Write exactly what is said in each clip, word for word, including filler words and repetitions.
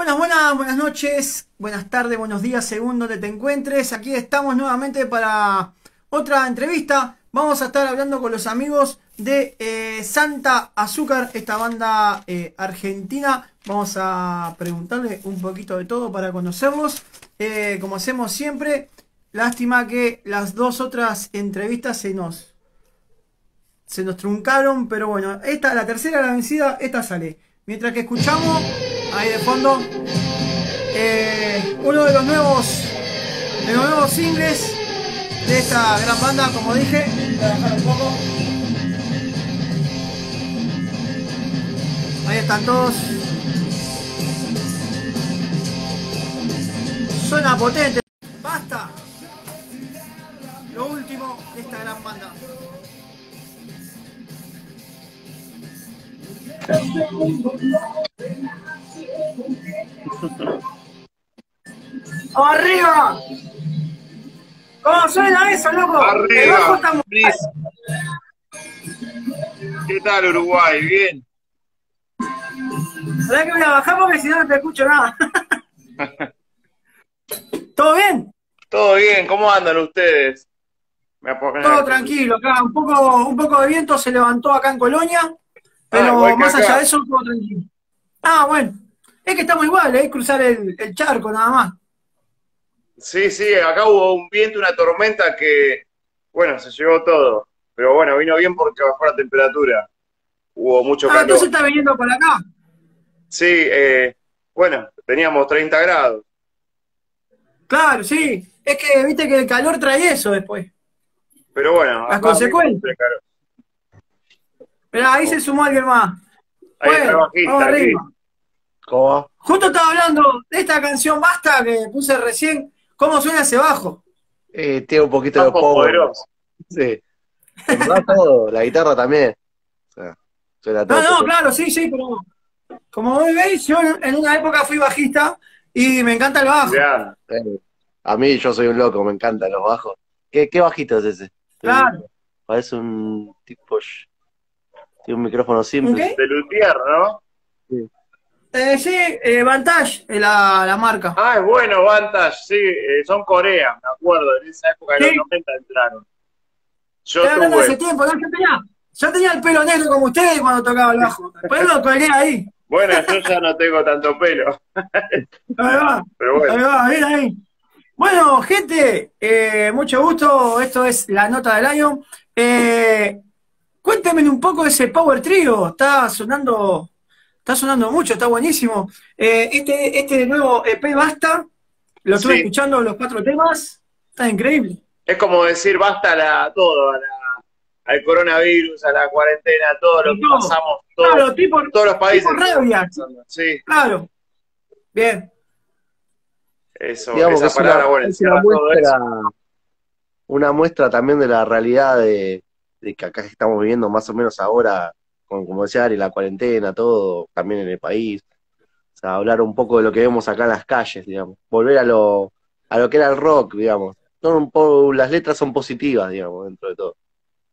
Buenas, buenas, buenas noches, buenas tardes, buenos días, según donde te encuentres. Aquí estamos nuevamente para otra entrevista. Vamos a estar hablando con los amigos de eh, Santa Azúcar, esta banda eh, argentina. Vamos a preguntarle un poquito de todo para conocerlos. Eh, como hacemos siempre, lástima que las dos otras entrevistas se nos, se nos truncaron, pero bueno, esta, la tercera, la vencida, esta sale. Mientras que escuchamos, ahí de fondo, eh, uno de los nuevos, de los nuevos singles de esta gran banda, como dije. Voy a bajar un poco. Ahí están todos. Suena potente. Basta. Lo último de esta gran banda. ¡Arriba! ¿Cómo suena eso, loco? ¡Arriba! ¿Qué tal, Uruguay? ¿Bien? ¿Sabés que voy a bajar porque si no no te escucho nada? ¿Todo bien? Todo bien, ¿cómo andan ustedes? Me Todo tranquilo, acá un poco, un poco de viento se levantó acá en Colonia, pero ah, más acá. allá de eso, todo tranquilo. Ah, bueno, es que estamos igual, es cruzar el, el charco nada más. Sí, sí, acá hubo un viento, una tormenta que, bueno, se llevó todo. Pero bueno, vino bien porque bajó la temperatura. Hubo mucho Ah, calor. entonces está viniendo para acá. Sí, eh, bueno, teníamos treinta grados. Claro, sí. Es que viste que el calor trae eso después. Pero bueno, Las acá consecuencias. Pero ahí se sumó alguien más. Ahí Bueno, está bajista, vamos aquí. arriba. ¿Cómo va? Justo estaba hablando de esta canción Basta que puse recién. ¿Cómo suena ese bajo? Eh, tiene un poquito de Bajo power. poderoso. Sí. En verdad todo, la guitarra también. O sea, suena todo. No, no, claro, sí, sí, pero como vos veis, yo en una época fui bajista y me encanta el bajo. Ya. Eh, A mí yo soy un loco, me encantan los bajos. ¿Qué, qué bajito es ese? Claro. Parece un tipo... sh- Tiene un micrófono simple. ¿Un qué? De luthier, ¿no? Sí. Eh, sí, eh, Vantage, eh, la, la marca. Ah, es bueno, Vantage, sí, eh, son Corea, me acuerdo, en esa época de Sí. los noventa entraron. Yo Estoy hablando de tuve. hace tiempo, ¿no? Yo tenía, yo tenía el pelo negro como ustedes cuando tocaba el bajo. Después lo colgué ahí. Bueno, yo ya no tengo tanto pelo. Ahí va, Pero bueno. ahí va, bien ahí. Bueno, gente, eh, mucho gusto. Esto es La Nota del Año. Eh, cuéntenme un poco de ese Power Trio. Está sonando, está sonando mucho, está buenísimo. Eh, este, este nuevo E P Basta, lo estuve Sí. escuchando los cuatro temas. Está increíble. Es como decir basta a la, todo, a la, al coronavirus, a la cuarentena, a todo lo que Todo. pasamos, todo, Claro, tipo, todos los países. tipo rabia. Sí, Claro. Bien. eso, Digamos que esa es una, palabra, bueno, es una encierra todo muestra, eso. una muestra también de la realidad de, de que acá estamos viviendo más o menos ahora, con, como decía Ari, la cuarentena, todo, también en el país. O sea, hablar un poco de lo que vemos acá en las calles, digamos. Volver a lo, a lo que era el rock, digamos. Son un poco, las letras son positivas, digamos, dentro de todo.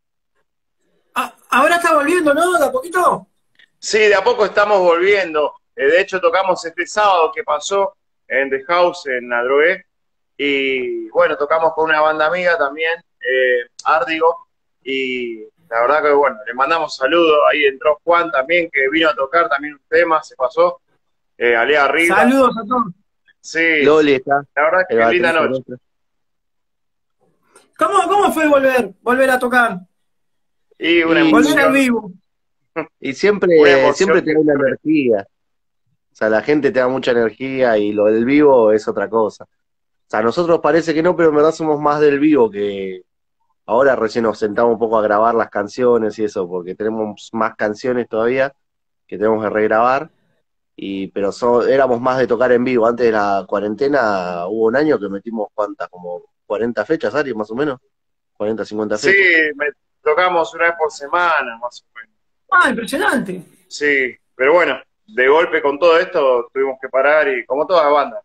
Ah, ahora está volviendo, ¿no? ¿De a poquito? Sí, de a poco estamos volviendo. Eh, de hecho, tocamos este sábado que pasó en The House, en Adrogué. Y bueno, tocamos con una banda amiga también, eh, Árdigo. Y la verdad que bueno, le mandamos saludos. Ahí entró Juan también, que vino a tocar también un tema, se pasó. Eh, Alea arriba. Saludos a todos. Sí, Loli está. la verdad que el linda baterista noche. nuestro. ¿Cómo, cómo fue volver? Volver a tocar. Y una Y- Volver al emoción. vivo. Y Una siempre, emoción siempre te da que- una energía. O sea, la gente te da mucha energía y lo del vivo es otra cosa. O sea, a nosotros parece que no, pero en verdad somos más del vivo que ahora recién nos sentamos un poco a grabar las canciones y eso, porque tenemos más canciones todavía que tenemos que regrabar. Y, pero so- éramos más de tocar en vivo. Antes de la cuarentena hubo un año que metimos cuántas, como cuarenta fechas, Ari, más o menos. cuarenta, cincuenta Sí, fechas. me tocamos una vez por semana, más o menos. Ah, impresionante. Sí, pero bueno, de golpe con todo esto tuvimos que parar y como todas las bandas.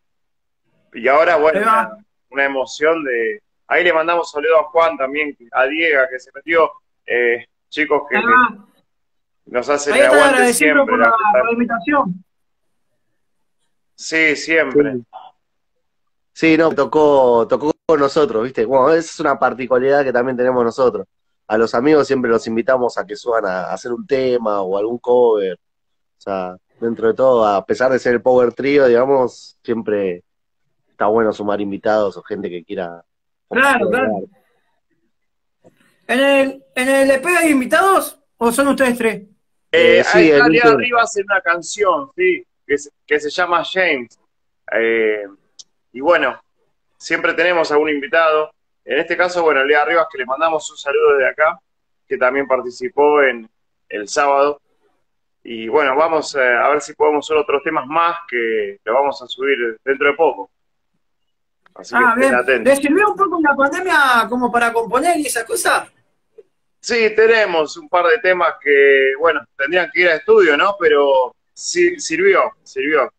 Y ahora, bueno, Ahí va. una, una emoción de... Ahí le mandamos saludos a Juan también, a Diego, que se metió, eh, chicos que Ahí va. nos hacen Ahí el están aguante agradeciendo siempre. por la la, que están- por la invitación. Sí, siempre. Sí, sí, no, tocó, tocó con nosotros, ¿viste? Bueno, esa es una particularidad que también tenemos nosotros. A los amigos siempre los invitamos a que suban a, a hacer un tema o algún cover. O sea, dentro de todo, a pesar de ser el Power Trio, digamos, siempre está bueno sumar invitados o gente que quiera Claro, compartir. claro. ¿En el, en el E P hay invitados o son ustedes tres? Eh, Eh, ahí sí, está el Lea Inter. Rivas en una canción, sí, que se, que se llama James. Eh, y bueno, siempre tenemos algún invitado. En este caso, bueno, Lea Rivas, que le mandamos un saludo desde acá, que también participó en el sábado. Y bueno, vamos eh, a ver si podemos hacer otros temas más que lo vamos a subir dentro de poco. Así que Ah, estén bien. ¿Les atentos. sirvió un poco la pandemia como para componer y esas cosas? Sí, tenemos un par de temas que, bueno, tendrían que ir a estudio, ¿no? Pero sí, sirvió, sirvió.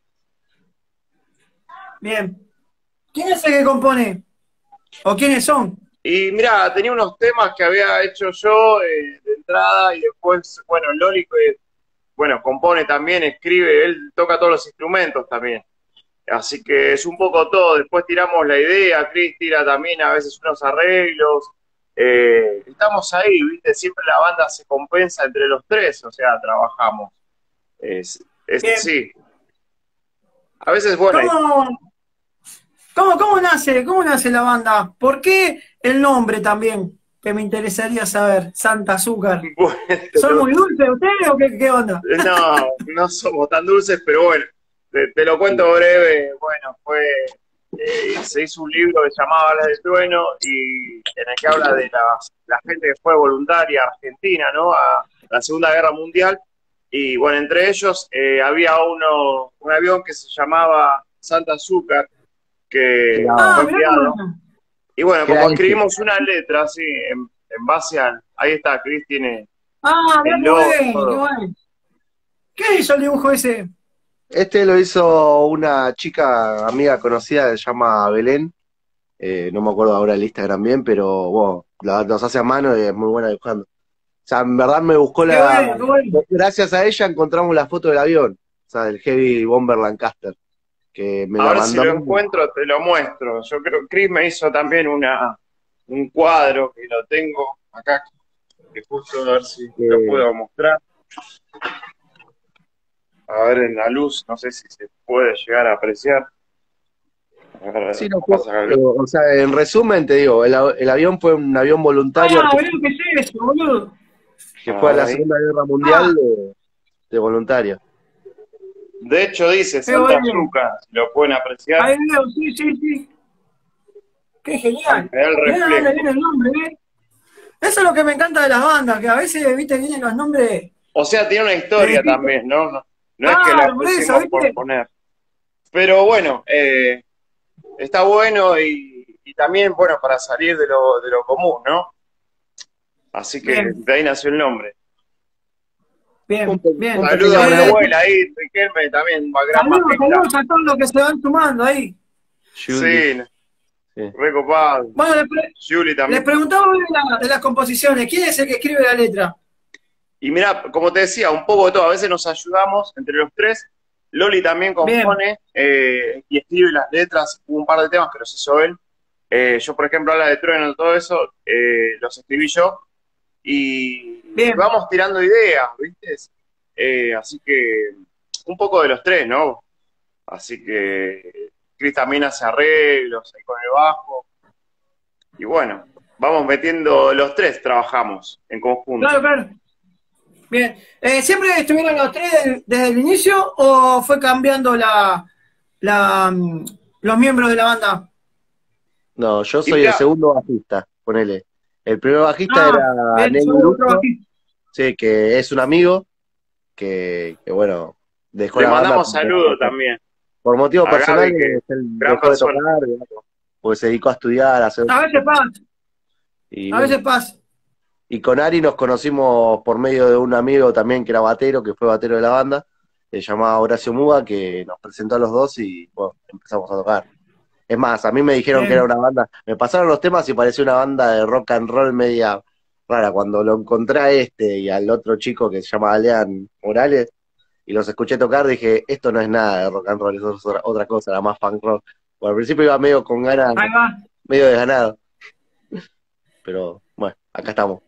Bien. ¿Quién es el que compone? ¿O quiénes son? Y mira, tenía unos temas que había hecho yo eh, de entrada y después, bueno, Loli, que, bueno, compone también, escribe, él toca todos los instrumentos también. Así que es un poco todo. Después tiramos la idea, Chris tira también a veces unos arreglos. Eh, estamos ahí, ¿viste? Siempre la banda se compensa entre los tres, o sea, trabajamos. Es, es Bien. sí. A veces, bueno, hay- ¿Cómo, cómo, cómo nace, cómo nace la banda? ¿Por qué el nombre también? Que me interesaría saber. Santa Azúcar. bueno, te ¿Son lo- muy dulces ustedes o qué, qué onda? no, no somos tan dulces, pero bueno, te, te lo cuento breve. Bueno, fue, eh, se hizo un libro que se llamaba Alas de Trueno y en el que habla de la, la gente que fue voluntaria a Argentina, ¿no? A la Segunda Guerra Mundial. Y bueno, entre ellos eh, había uno, un avión que se llamaba Santa Azúcar, Que que era, Ah, fue mirá cómo enviado. no. Y bueno, que era como este. escribimos una letra así, en, en base al. Ahí está, Cris tiene Ah, mirá el qué logo, bueno, qué todo. bueno. ¿Qué hizo el dibujo ese? Este lo hizo una chica amiga conocida que se llama Belén. Eh, no me acuerdo ahora el Instagram bien, pero bueno, la- los hace a mano y es muy buena dibujando. O sea, en verdad me buscó Qué la. bueno, qué bueno. Gracias a ella encontramos la foto del avión, o sea, del Heavy Bomber Lancaster, que me la Ahora si mandó. lo encuentro te lo muestro. Yo creo que Chris me hizo también una, un cuadro que lo tengo acá, que justo a ver si lo Que, puedo mostrar. A ver en la luz, no sé si se puede llegar a apreciar. A ver, sí, no fue, vamos a sacar eh, luz. o sea, en resumen te digo, el, av- el avión fue un avión voluntario Ah, mirá argentino lo que es eso, boludo. que A fue a ver la ahí. Segunda Guerra Ah, Mundial de, de voluntario. De hecho dice qué Santa bueno. Azúcar, si lo pueden apreciar. Ahí veo, sí, sí, sí. Qué Ahí genial. me da el Mirá de dónde reflejo. viene el nombre, ¿eh? Eso es lo que me encanta de las bandas, que a veces, viste, vienen los nombres O sea, tiene una de historia distintos. también, ¿no? No, no es que la Claro, por eso, pusimos por viste. poner. Pero bueno, eh, está bueno y, y también, bueno, para salir de lo, de lo común, ¿no? Así que Bien, de ahí nació el nombre. Un, bien, pe- un bien. pequeño Saludos a mi Eh, homenaje abuela ahí, Riquelme, también, gran saludos, bajista. saludos a todos los que se van sumando ahí. Julie. Sí, Sí. recopado. Bueno, les, pre- Julie les también. preguntaba de, la- de las composiciones. ¿Quién es el que escribe la letra? Y mira, como te decía, un poco de todo. A veces nos ayudamos entre los tres. Loli también Bien, compone eh, y escribe las letras. Hubo un par de temas que los hizo él. Eh, yo, por ejemplo, habla de trueno, todo eso, eh, los escribí yo. Y, y bien, vamos tirando ideas, ¿viste? Eh, así que un poco de los tres, ¿no? Así que Chris también hace arreglos ahí con el bajo. Y bueno, vamos metiendo los tres, trabajamos en conjunto. claro, claro. Bien. Eh, ¿siempre estuvieron los tres de- desde el inicio o fue cambiando la, la, mm, los miembros de la banda? No, yo Y soy el mira, segundo bajista, ponele. El primer bajista Ah, era bien, Nelly seguro otro Brusco, bajista. sí, que es un amigo que, que bueno, dejó le la banda mandamos por, saludos también por motivos a personales, Gaby, que él gran dejó de persona. tocar, digamos, porque se dedicó a estudiar, a hacer A veces pasa, y a bueno. veces pasa. Y con Ari nos conocimos por medio de un amigo también que era batero, que fue batero de la banda, se llamaba Horacio Muga, que nos presentó a los dos y bueno, empezamos a tocar. Es más, a mí me dijeron que era Bien, una banda, me pasaron los temas y parecía una banda de rock and roll media rara. Cuando lo encontré a este y al otro chico que se llama Alean Morales, y los escuché tocar, dije, esto no es nada de rock and roll, eso es otra, otra cosa, era más punk rock. Bueno, al principio iba medio con ganas, Ahí va. medio desganado, pero bueno, acá estamos.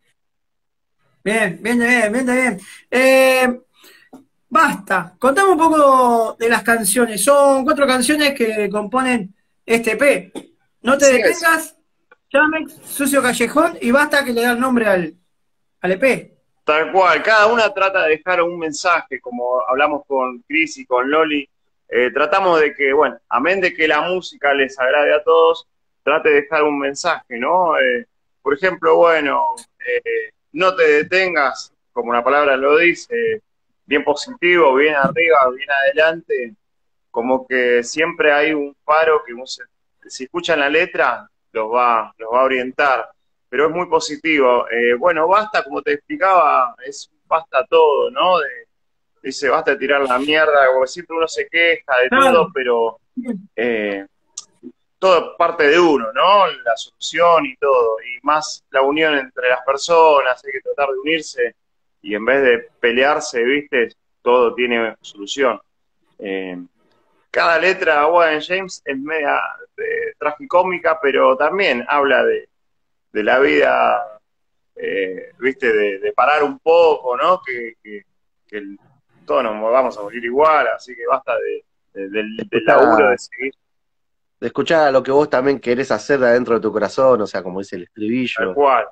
Bien, bien, bien, bien, bien. Eh, basta, contame un poco de las canciones. Son cuatro canciones que componen este E P. No te Sí, es. detengas, Chamex, Sucio Callejón y basta que le da el nombre al, al E P. Tal cual, cada una trata de dejar un mensaje, como hablamos con Chris y con Loli. Eh, tratamos de que, bueno, amén de que la música les agrade a todos, trate de dejar un mensaje, ¿no? Eh, por ejemplo, bueno, eh, no te detengas, como la palabra lo dice, bien positivo, bien arriba, bien adelante, como que siempre hay un faro que uno se- si escuchan la letra los va, los va a orientar, pero es muy positivo. Eh, bueno, basta, como te explicaba, es basta todo, ¿no? De, dice, basta de tirar la mierda, como siempre uno se queja de Claro. todo, pero eh, todo parte de uno, ¿no? La solución y todo, y más la unión entre las personas, hay que tratar de unirse y en vez de pelearse, ¿viste? Todo tiene solución. Eh, cada letra, bueno, James es media eh, tragicómica, pero también habla de, de la vida, eh, viste, de, de, parar un poco, ¿no? Que, que, que el, todos nos vamos a morir igual, así que basta de, de, del, del laburo Escuchar, de seguir de escuchar a lo que vos también querés hacer de adentro de tu corazón, o sea, como dice el tal estribillo. cual.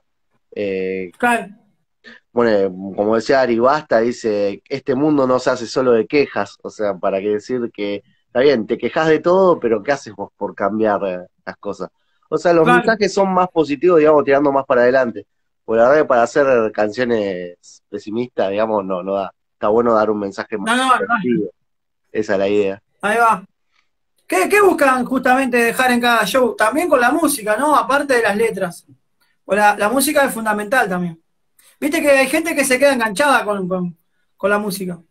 Eh, Claro. bueno, como decía Ari Basta, dice, este mundo no se hace solo de quejas, o sea, para que decir que, está bien, te quejas de todo, pero ¿qué haces vos por cambiar eh, las cosas? O sea, los Claro. mensajes son más positivos, digamos, tirando más para adelante. Pues la verdad que para hacer canciones pesimistas, digamos, no, no da. Está bueno dar un mensaje más No, no, no. positivo. Esa es la idea. Ahí va. ¿Qué, qué buscan justamente dejar en cada show? También con la música, ¿no? Aparte de las letras. O la, la música es fundamental también. Viste que hay gente que se queda enganchada con, con, con la música.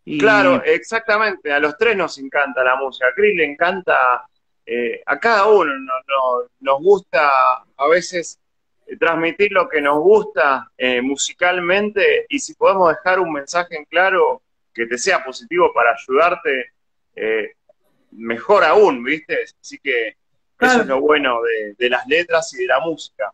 Y Claro, exactamente, a los tres nos encanta la música, a Chris le encanta, eh, a cada uno no, no, nos gusta a veces eh, transmitir lo que nos gusta eh, musicalmente y si podemos dejar un mensaje en claro que te sea positivo para ayudarte, eh, mejor aún, ¿viste? Así que eso es Claro, lo bueno de, de las letras y de la música.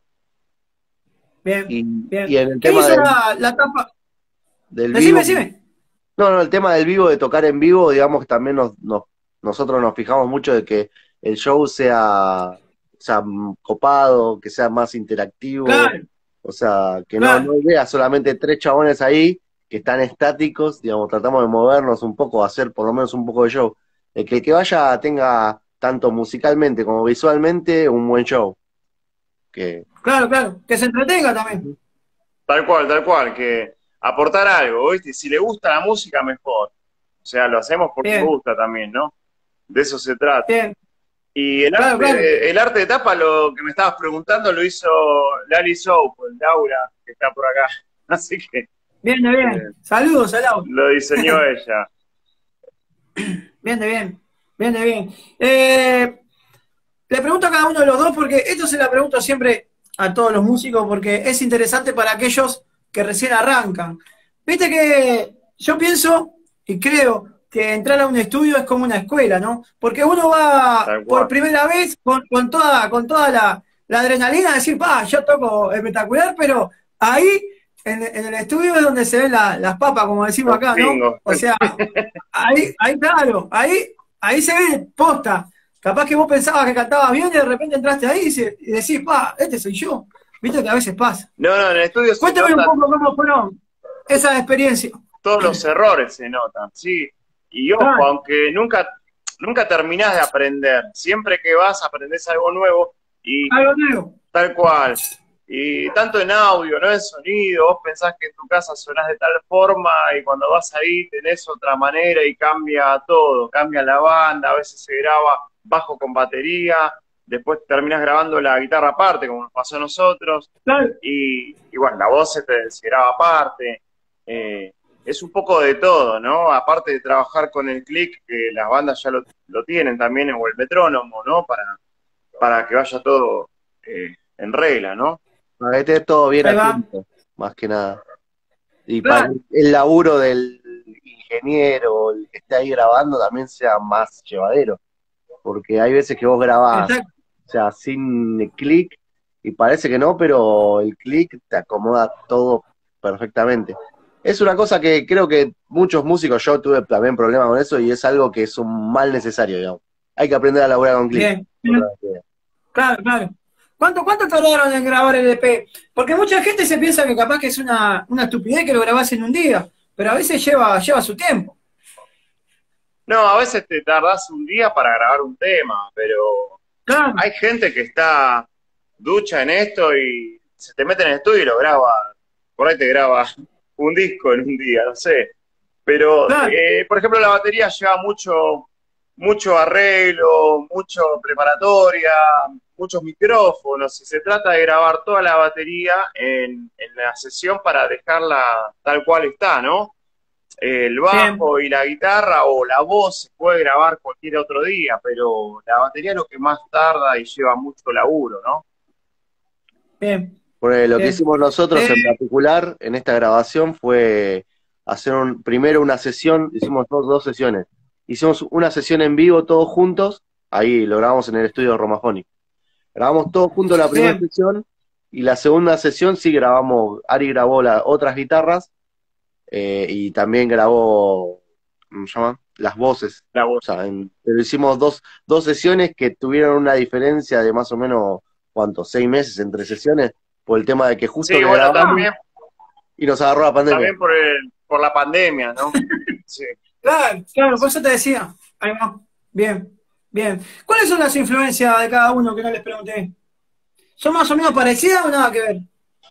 bien, Y, y bien. en el ¿Qué tema hizo del, la, la tapa? del Decime, vivo, decime. no, no, el tema del vivo, de tocar en vivo, digamos que también nos, nos- nosotros nos fijamos mucho de que el show sea, sea mm, copado, que sea más interactivo, Claro, o sea, que no, no claro. veas solamente tres chabones ahí que están estáticos, digamos, tratamos de movernos un poco, hacer por lo menos un poco de show. El que el que vaya tenga tanto musicalmente como visualmente un buen show. Que, Claro, claro. Que se entretenga también. Tal cual, tal cual, que aportar algo, ¿viste? Si le gusta la música, mejor. O sea, lo hacemos porque nos Bien, gusta también, ¿no? De eso se trata. bien. Y el Claro, claro. arte, el arte de tapa, lo que me estabas preguntando, lo hizo Lali Soul, Laura, que está por acá. Así que Bien, de eh, bien. Saludos, Salau. lo diseñó ella. Bien, de bien. Bien, de bien. Eh, le pregunto a cada uno de los dos porque esto se la pregunto siempre a todos los músicos porque es interesante para aquellos que recién arrancan. Viste que yo pienso y creo que entrar a un estudio es como una escuela, ¿no? Porque uno va Tal por cual. primera vez con, con toda, con toda la, la adrenalina de decir, pa, yo toco espectacular, pero ahí en, en el estudio es donde se ven la- las papas, como decimos Los acá, ¿no? pingos. O sea, ahí, ahí claro, ahí, ahí se ve posta. Capaz que vos pensabas que cantabas bien y de repente entraste ahí y, se- y decís, pa, este soy yo. Viste que a veces pasa. No, no, en el estudio se Cuéntame un nota, poco cómo fueron esas experiencias. todos los errores se notan, ¿sí? Y ojo, Claro, aunque nunca, nunca terminás de aprender, siempre que vas aprendés algo nuevo y algo nuevo. tal cual. Y tanto en audio, no en sonido, vos pensás que en tu casa sonás de tal forma y cuando vas ahí tenés otra manera y cambia todo, cambia la banda, a veces se graba bajo con batería, después terminás grabando la guitarra aparte, como nos pasó a nosotros, Claro, y, y bueno, la voz se te se graba aparte. Eh, es un poco de todo, ¿no? Aparte de trabajar con el click, que las bandas ya lo, lo tienen también, o el metrónomo, ¿no? Para, para que vaya todo eh, en regla, ¿no? para que esté todo bien ahí a va. tiempo, más que nada. Y para Claro, el laburo del ingeniero, el que esté ahí grabando, también sea más llevadero. Porque hay veces que vos grabás, Exacto. o sea, sin clic, y parece que no, pero el clic te acomoda todo perfectamente. Es una cosa que creo que muchos músicos, yo tuve también problemas con eso, y es algo que es un mal necesario, digamos. Hay que aprender a laburar con clic. Bien, bien. Claro, claro. ¿Cuánto, cuánto tardaron en grabar el E P? Porque mucha gente se piensa que capaz que es una, una estupidez que lo grabás en un día, pero a veces lleva, lleva su tiempo. No, a veces te tardás un día para grabar un tema, pero Claro, hay gente que está ducha en esto y se te mete en el estudio y lo graba, por ahí te graba un disco en un día, no sé. Pero, claro. eh, por ejemplo, la batería lleva mucho, mucho arreglo, mucho preparatoria, muchos micrófonos, y se trata de grabar toda la batería en, en la sesión para dejarla tal cual está, ¿no? El Bien, bajo y la guitarra o la voz se puede grabar cualquier otro día, pero la batería es lo que más tarda y lleva mucho laburo, ¿no? bien, Porque lo que bien. hicimos nosotros Eh, en particular en esta grabación fue hacer un, primero una sesión, hicimos dos, dos sesiones. Hicimos una sesión en vivo todos juntos, ahí lo grabamos en el estudio de Romafonic. Grabamos todos juntos la primera bien, sesión y la segunda sesión sí grabamos, Ari grabó la, otras guitarras eh, y también grabó, ¿cómo se llama? Las voces. La O voz. sea, en- pero hicimos dos, dos sesiones que tuvieron una diferencia de más o menos, ¿cuánto? Seis meses entre sesiones, por el tema de que justo Sí, que bueno, grabamos también, y nos agarró la pandemia. también por el, por la pandemia, ¿no? Sí. claro, claro, por eso te decía. Ahí va. Bien, bien. ¿Cuáles son las influencias de cada uno que no les pregunté? ¿Son más o menos parecidas o nada que ver?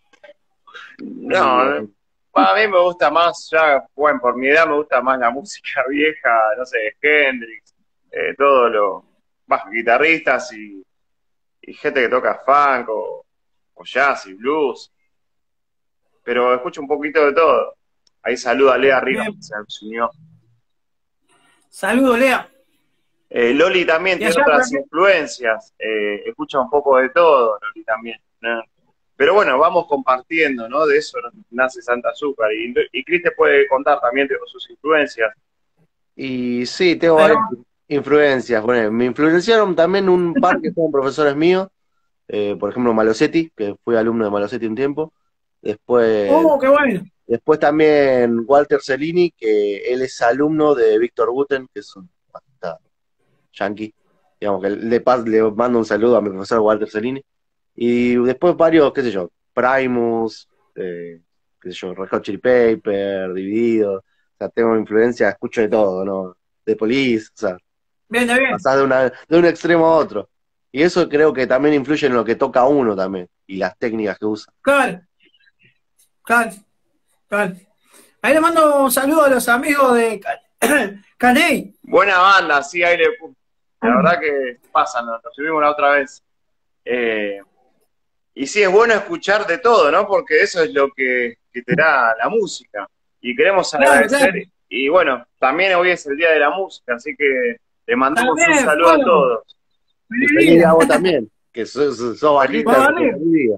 Y, No, eh, a mí me gusta más, ya, bueno, por mi edad me gusta más la música vieja, no sé, Hendrix, eh, todo lo, más guitarristas y, y gente que toca funk o, o jazz y blues, pero escucho un poquito de todo. Ahí saluda a Lea arriba, Bien. se se unió. Saludos, Lea. Eh, Loli también ¿Y tiene allá por otras acá? influencias, eh, escucha un poco de todo, Loli también, ¿no? Pero bueno, vamos compartiendo, ¿no? De eso nace Santa Azúcar. Y, y Cris te puede contar también de sus influencias. y sí, tengo Ahí varias va. influencias. Bueno, me influenciaron también un par que fueron profesores míos, eh, por ejemplo Malosetti, que fui alumno de Malosetti un tiempo. Después, Oh, qué bueno. después también Walter Cellini, que él es alumno de Víctor Guten, que es un bajista yankee. Digamos que le, pas- le mando un saludo a mi profesor Walter Cellini. Y después varios, qué sé yo, Primus, eh, qué sé yo, Red Hot Chili Pepper, Dividido. O sea, tengo influencia, escucho de todo, ¿no? De Police, o sea, Bien, de bien. pasás de, una, de un extremo a otro. Y eso creo que también influye en lo que toca uno también, y las técnicas que usa. Claro, claro, claro. Ahí le mando un saludo a los amigos de Can- Caney. Buena banda, sí, ahí le, la verdad que pasan, nos, nos subimos la otra vez. Eh, y sí, es bueno escuchar de todo, ¿no? Porque eso es lo que, que te da la música. Y queremos Claro, claro. agradecer. Y bueno, también hoy es el Día de la Música, así que le mandamos un También, saludo a fuego. todos. Y Feliz feliz día a día. vos también, que sos, sos- sos Feliz bajista, día. Vamos así que arriba. feliz día.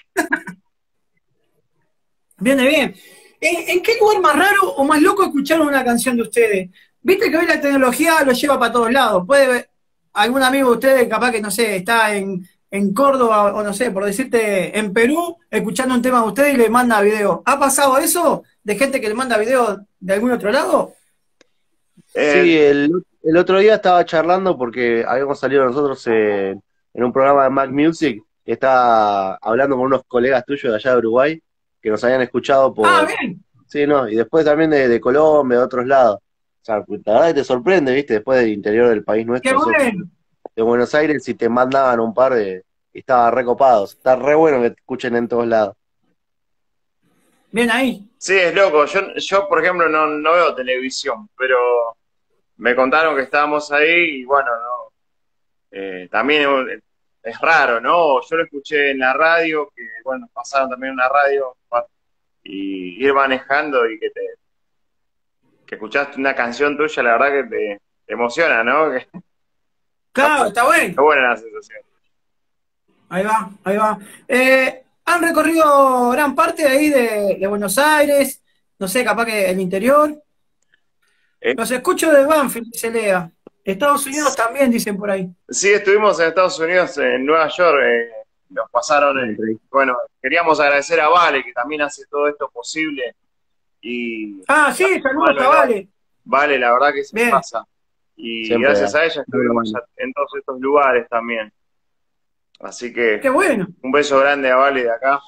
Viene bien. ¿En, en qué lugar más raro o más loco escucharon una canción de ustedes? Viste que hoy la tecnología lo lleva para todos lados. Puede ver algún amigo de ustedes, capaz que, no sé, está en, en Córdoba o no sé, por decirte, en Perú, escuchando un tema de ustedes y le manda video. ¿Ha pasado eso de gente que le manda video de algún otro lado? Sí, Eh, el, el otro día estaba charlando porque habíamos salido nosotros en, en un programa de Mac Music, y estaba hablando con unos colegas tuyos de allá de Uruguay, que nos habían escuchado Ah, por, bien. sí, ¿no? Y después también de, de Colombia, de otros lados. O sea, la verdad que te sorprende, ¿viste? Después del interior del país Qué nuestro, sos bueno. de Buenos Aires, y te mandaban un par de... y estaba recopados. Está re bueno que te escuchen en todos lados. Bien ahí. sí, es loco. Yo, yo por ejemplo, no, no veo televisión, pero me contaron que estábamos ahí y bueno, no, eh, también es, es raro, ¿no? Yo lo escuché en la radio, que bueno, pasaron también en la radio y ir manejando y que te que escuchaste una canción tuya, la verdad que te, te emociona, ¿no? Que está, Claro, está bueno. está buena la sensación. Ahí va, ahí va. Eh, han recorrido gran parte de ahí de, de Buenos Aires, no sé, capaz que el interior. Eh, Los escucho de Banfield, dice Lea. Estados Unidos también, dicen por ahí. sí, estuvimos en Estados Unidos, en Nueva York, eh, nos pasaron, eh, bueno, queríamos agradecer a Vale, que también hace todo esto posible, y Ah, sí, saludos a Vale. Vale, la verdad que se Bien. pasa. Y Siempre, gracias a ella estuvimos bueno. en todos estos lugares también. Así que Qué bueno. un beso grande a Vale de acá.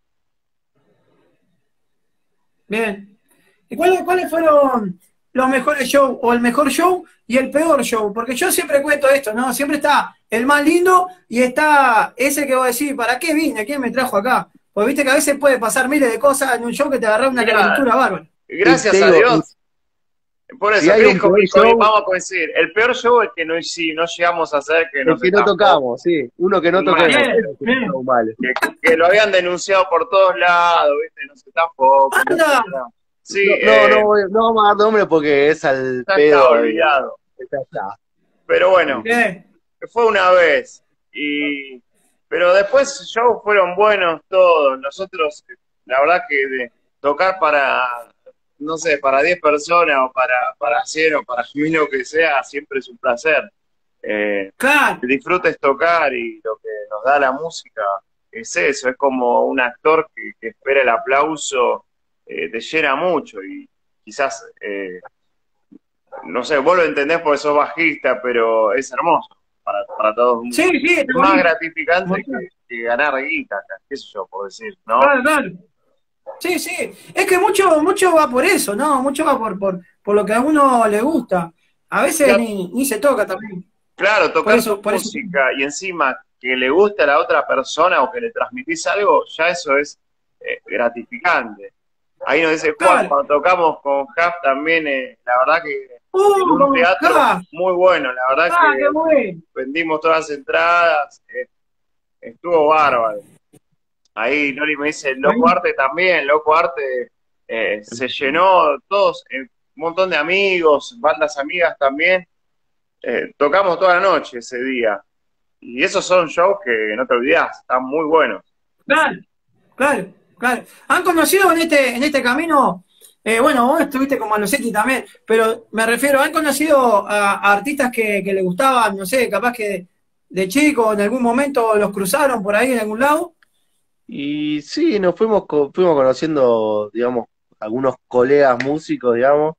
Bien. ¿Y cuáles, cuáles fueron los mejores shows o el mejor show y el peor show? Porque yo siempre cuento esto, ¿no? Siempre está el más lindo y está ese que vos decís, ¿para qué vine? ¿Quién me trajo acá? Porque viste que a veces puede pasar miles de cosas en un show que te agarra una Mirá, calentura bárbara. Gracias Te a digo, Dios. Por si eso, hay un Cris, con- peor con- show- vamos a coincidir. El peor show es que no, sí, no llegamos a hacer que El nos que no estampó, tocamos, sí. Uno que no Mal. toquemos. Bien, pero que bien. estuvo mal. que, que lo habían denunciado por todos lados, ¿viste? Nos estampó. que no ¡Anda! sé qué. Sí, No, eh, no, no, voy- no vamos a dar nombre porque es al ya pedo. está de- olvidado. Ya está. Pero bueno, Bien. fue una vez. Y, pero después shows fueron buenos todos. Nosotros, la verdad que de tocar para, no sé, para diez personas o para, para cien o para mil lo que sea, siempre es un placer. Eh, Claro. el disfrute es tocar y lo que nos da la música es eso, es como un actor que, que espera el aplauso, eh, te llena mucho y quizás, eh, no sé, vos lo entendés porque sos bajista, pero es hermoso para, para todos. Sí, sí, Es está más bonito. gratificante que, que ganar guita, qué sé yo, por decir, ¿no? Claro, claro. Sí, sí. Es que mucho, mucho va por eso, ¿no? Mucho va por, por, por lo que a uno le gusta. A veces Claro. ni, ni se toca también. Claro, Por tocar eso, tu por eso. música y encima que le guste a la otra persona o que le transmitís algo, ya eso es eh, gratificante. Ahí nos dice Juan, Claro. cuando tocamos con Huff también, eh, la verdad que en ¡Uh! un Con teatro Huff. muy bueno, la verdad ¡Ah, que qué bueno! vendimos todas las entradas, eh, estuvo bárbaro. Ahí Nori me dice, Loco Arte también, Loco Arte eh, se llenó, todos, eh, un montón de amigos, bandas amigas también. Eh, tocamos toda la noche ese día. Y esos son shows que no te olvidás, están muy buenos. Claro, claro, claro. ¿Han conocido en este, en este camino? Eh, bueno, vos estuviste con Malosetti también, pero me refiero, ¿han conocido a, a artistas que, que les gustaban, no sé, capaz que de, de chico, en algún momento los cruzaron por ahí en algún lado? Y sí, nos fuimos, co- fuimos conociendo, digamos, algunos colegas músicos, digamos,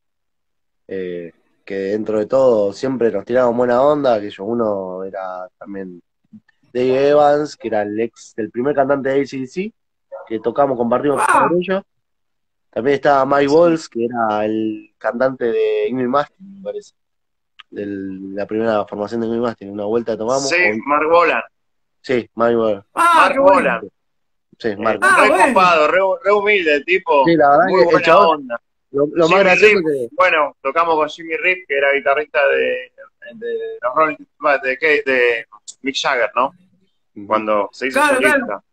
eh, que dentro de todo siempre nos tiraban buena onda, que yo, uno era también Dave Evans, que era el ex, el primer cantante de A C D C, que tocamos, compartimos ¡Ah! con ellos. También estaba Mike Walls, que era el cantante de Ingrid Mastin, me parece, de la primera formación de Ingrid Mastin. Una vuelta tomamos. Sí, con- Mark Bolan. Sí, Mike Walls. ¡Ah, Mark qué bueno! Bolan. Sí, Eh, Mark. Ah, re bueno. copado, re, re humilde el tipo. Sí, la verdad muy que el buena chabón- onda. Lo, lo más Jimmy gracioso Rip, que... bueno, tocamos con Jimmy Rip, que era guitarrista de, de los Rolling de, de, de Mick Jagger, ¿no? Cuando se hizo Claro, solista. claro.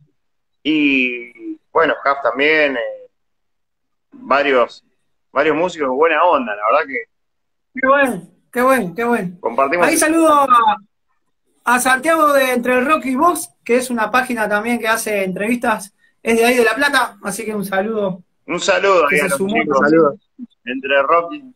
Y bueno, Huff también, eh, varios, varios músicos de buena onda, la verdad que Qué bueno, qué bueno, qué bueno. compartimos. Ahí saludo a, a Santiago de Entre el Rock y Vox, que es una página también que hace entrevistas, es de ahí de La Plata, así que un saludo. Un saludo Que ahí se a los sumó chicos, Saludos. entre rock y...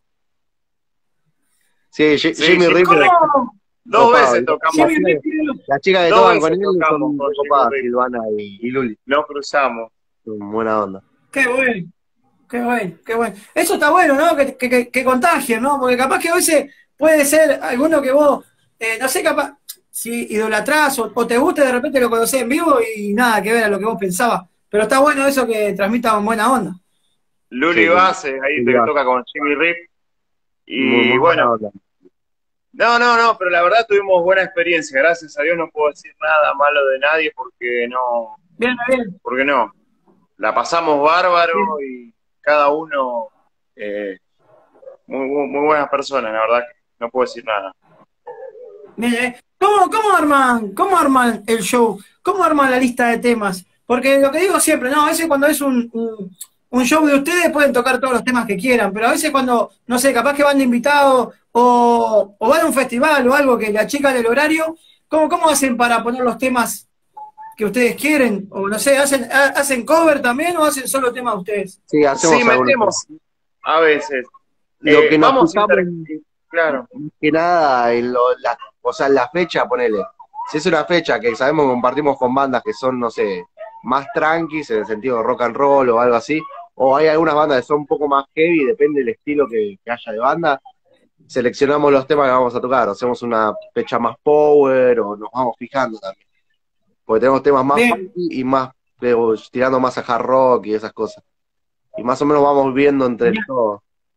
Sí, J- Sí, Jimmy sí, Rip. ¿Cómo? Dos Copado, veces ¿no? tocamos, Jimmy Rip, Las chicas que Dos tocan veces con él tocamos son con muy Jimmy copadas, Rip. Silvana y, y Luli. nos cruzamos. Son buena onda. qué bueno, qué bueno, qué bueno. Eso está bueno, ¿no? Que, que, que, que contagien, ¿no? Porque capaz que a veces puede ser alguno que vos, eh, no sé, capaz, si idolatrás o, o te gusta, de repente lo conocés en vivo y nada que ver a lo que vos pensabas. Pero está bueno eso que transmitan buena onda. Luli Sí, Bases, ahí Luli te Bases. toca con Jimmy Rip. Y Muy, muy buena bueno, onda. no, no, no, pero la verdad tuvimos buena experiencia. Gracias a Dios no puedo decir nada malo de nadie porque no, Bien, bien. porque no. La pasamos bárbaro y cada uno eh, muy, muy, muy buenas personas, la verdad que no puedo decir nada. Bien, eh. ¿Cómo, cómo arman, cómo arman el show? ¿Cómo arman la lista de temas? Porque lo que digo siempre, ¿no? A veces cuando es un, un, un show de ustedes pueden tocar todos los temas que quieran, pero a veces cuando, no sé, capaz que van de invitados o, o van a un festival o algo que le achican el horario, ¿cómo, cómo hacen para poner los temas que ustedes quieren? O no sé, ¿hacen, ha- hacen cover también o hacen solo temas ustedes? Sí, hacemos Sí, algunos. metemos a veces. lo Eh, que nos vamos fijamos, inter... Claro. más que nada, en lo, la, o sea, en la fecha, ponele. Si es una fecha que sabemos que compartimos con bandas que son, no sé, más tranquis, en el sentido de rock and roll o algo así, o hay algunas bandas que son un poco más heavy, depende del estilo que, que haya de banda, seleccionamos los temas que vamos a tocar, o hacemos una fecha más power, o nos vamos fijando también. Porque tenemos temas más Bien, funky y más, eh, tirando más a hard rock y esas cosas. Y más o menos vamos viendo entre bien, todos.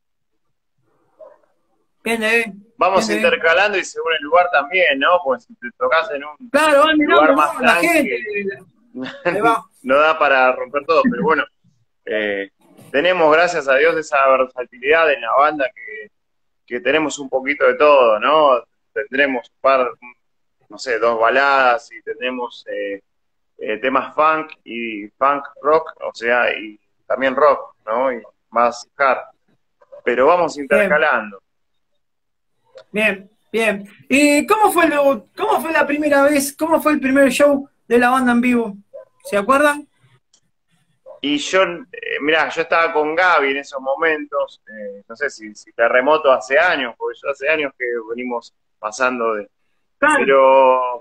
bien, de bien, bien, Vamos de bien. intercalando y según el lugar también, ¿no? Pues si te tocas en un Claro, van lugar mirando, más ¿no? La gente. tranqui, Ahí va. no da para romper todo, pero bueno, eh, tenemos, gracias a Dios, esa versatilidad en la banda que, que tenemos un poquito de todo, ¿no? Tendremos un par, no sé, dos baladas y tendremos eh, eh, temas funk y funk rock, o sea, y también rock, ¿no? Y más hard, pero vamos Bien, intercalando. bien, bien. ¿Y cómo fue lo, cómo fue la primera vez, cómo fue el primer show de la banda en vivo? ¿Se acuerdan? Y yo, eh, mirá, yo estaba con Gaby en esos momentos, eh, no sé si, si terremoto hace años, porque yo hace años que venimos pasando de... Claro, Pero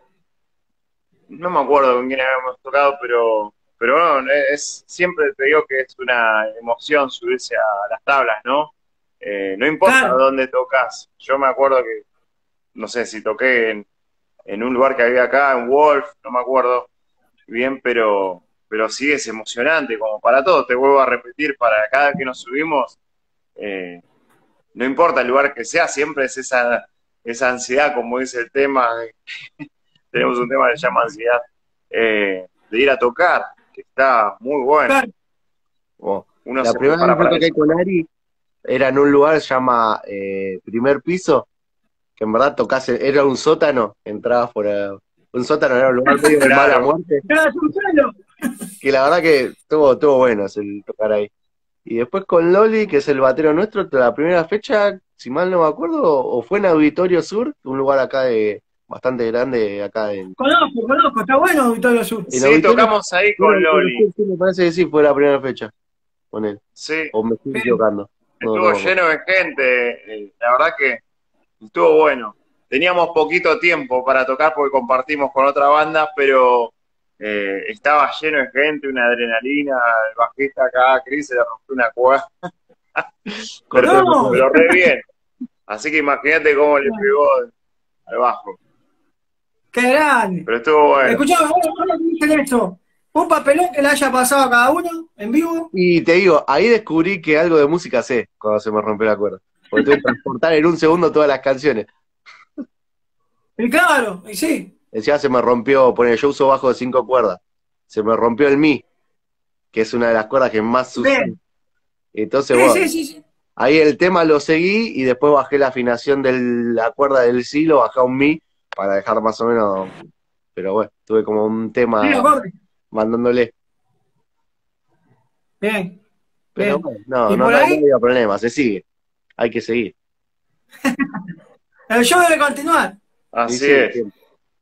no me acuerdo con quién habíamos tocado, pero, pero bueno, es, siempre te digo que es una emoción subirse a las tablas, ¿no? Eh, no importa claro. dónde tocas. Yo me acuerdo que, no sé si toqué en, en un lugar que había acá, en Wolf, no me acuerdo bien, pero, pero sí es emocionante, como para todos, te vuelvo a repetir, para cada vez que nos subimos, eh, no importa el lugar que sea, siempre es esa, esa ansiedad, como dice el tema, tenemos un tema que se llama ansiedad, eh, de ir a tocar, que está muy bueno, Claro. Oh. uno La se primera vez prepara que yo para toqué eso. con Ari era en un lugar que se llama eh, Primer Piso, que en verdad tocás, era un sótano, entrabas por eh, un sótano, era un lugar medio de mala Claro, muerte, Claro, es un suelo. que la verdad que estuvo, estuvo bueno el tocar ahí. Y después con Loli, que es el batero nuestro, la primera fecha, si mal no me acuerdo, o fue en Auditorio Sur, un lugar acá de bastante grande, acá en, Conozco, conozco, está bueno Auditorio Sur. en sí, Auditorio tocamos ahí Sur, con Auditorio Loli, Sur, sí, me parece que sí fue la primera fecha con él, sí, o me estoy Bien, equivocando, no, no estuvo me acuerdo. lleno de gente, eh, la verdad que estuvo bueno. Teníamos poquito tiempo para tocar porque compartimos con otra banda, pero eh, estaba lleno de gente, una adrenalina, el bajista acá, Chris, se le rompió una cuerda, pero, Corté el motor. no, pero re bien. Así que imagínate cómo le pegó al bajo. qué grande. Pero estuvo bueno. Escuchame, ahora ahora que dicen esto, un papelón que le haya pasado a cada uno en vivo. Y te digo, ahí descubrí que algo de música sé cuando se me rompió la cuerda. Porque tuve que transportar en un segundo todas las canciones. Y claro, y sí. Encima se me rompió, poner yo uso bajo de cinco cuerdas. Se me rompió el mi, que es una de las cuerdas que más uso. Bien. Entonces, Sí, bueno, sí, sí, sí. ahí el tema lo seguí y después bajé la afinación de la cuerda del si, lo bajé a un mi para dejar más o menos. Pero bueno, tuve como un Sí, tema acorde. mandándole. Bien, Pero bien. bueno, no, Y no, por no, no ahí, había problema, se sigue. Hay que seguir. el show debe continuar. Y Así sí, es. siempre.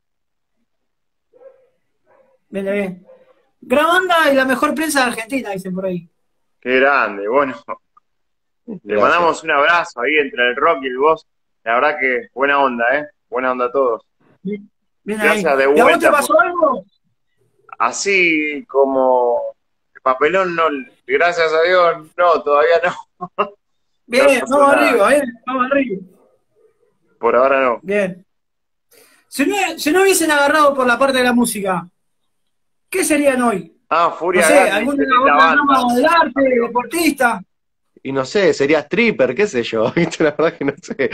Bien, bien. Gran banda y la mejor prensa de Argentina, dicen por ahí. Qué grande. Bueno, le Gracias. mandamos un abrazo ahí entre el rock y el voz. La verdad que buena onda, ¿eh? Buena onda a todos. Bien, bien ahí. Gracias de ¿Y a vos te vuelta. Por... pasó algo? Así como el papelón, no, gracias a Dios, no, todavía no. No Bien, pasó vamos nada. arriba, bien, vamos arriba. Por ahora no. Bien. Si no, si no hubiesen agarrado por la parte de la música, ¿qué serían hoy? Ah, No Furia sé, Gandhi, alguna qué linda otra banda, rama del arte, amigo. deportista. Y no sé, sería stripper, qué sé yo, ¿viste? La verdad que no sé.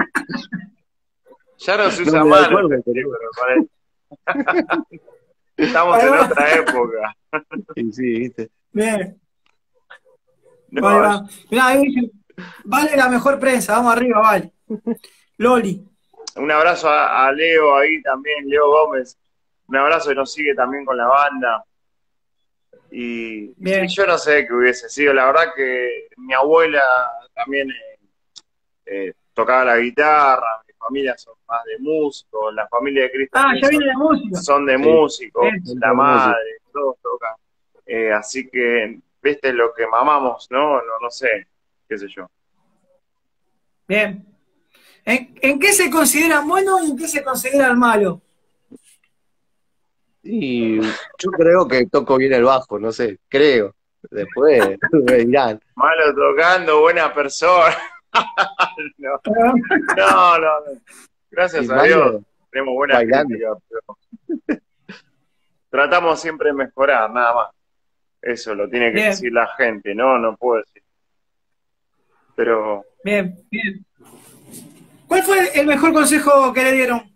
Ya no se No usa me da más acuerdo, los pero... strippers, me parece. Estamos Ahí en va. otra época. Y sí, ¿viste? Bien, ahí No, va. Mirá, ahí dicen, vale la mejor prensa, vamos arriba, vale. Loli. un abrazo a, a Leo ahí también, Leo Gómez. Un abrazo que nos sigue también con la banda. Y, y sí, Bien. yo no sé qué hubiese sido. La verdad que mi abuela también eh, eh, tocaba la guitarra, mi familia son más de músicos, la familia de Cristian Ah, también ya son, viene la música. son de Sí, músicos, Bien. gente la de música. madre, todos tocan. Eh, así que, viste lo que mamamos, ¿no? No, no sé, qué sé yo. Bien. ¿En, en qué se consideran buenos y en qué se consideran malos? Y yo creo que toco bien el bajo, no sé, creo. Después me dirán. Malo tocando, buena persona. No, no, no, no. Y Gracias a Dios malo tenemos buenas bailando. críticas, pero tratamos siempre de mejorar, nada más. Eso lo tiene que Bien, decir la gente, no, no puedo decir. Pero bien, bien. ¿Cuál fue el mejor consejo que le dieron?